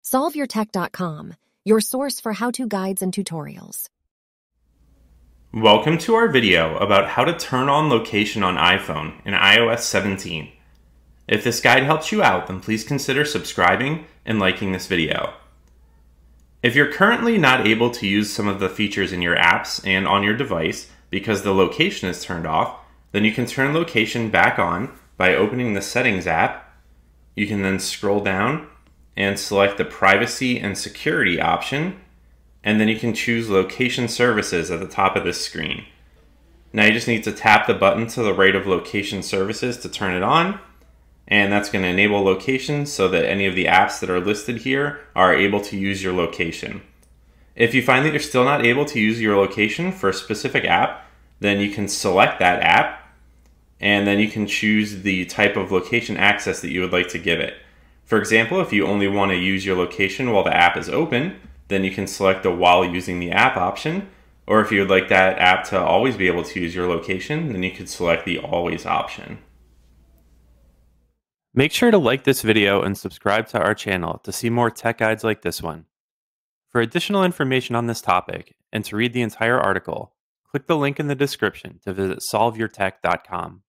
SolveYourTech.com, your source for how-to guides and tutorials. Welcome to our video about how to turn on location on iPhone in iOS 17. If this guide helps you out, then please consider subscribing and liking this video. If you're currently not able to use some of the features in your apps and on your device because the location is turned off, then you can turn location back on by opening the Settings app. You can then scroll down and select the Privacy and Security option, and then you can choose Location Services at the top of this screen. Now you just need to tap the button to the right of Location Services to turn it on, and that's going to enable location so that any of the apps that are listed here are able to use your location. If you find that you're still not able to use your location for a specific app, then you can select that app, and then you can choose the type of location access that you would like to give it. For example, if you only want to use your location while the app is open, then you can select the while using the app option, or if you would like that app to always be able to use your location, then you could select the always option. Make sure to like this video and subscribe to our channel to see more tech guides like this one. For additional information on this topic and to read the entire article, click the link in the description to visit SolveYourTech.com.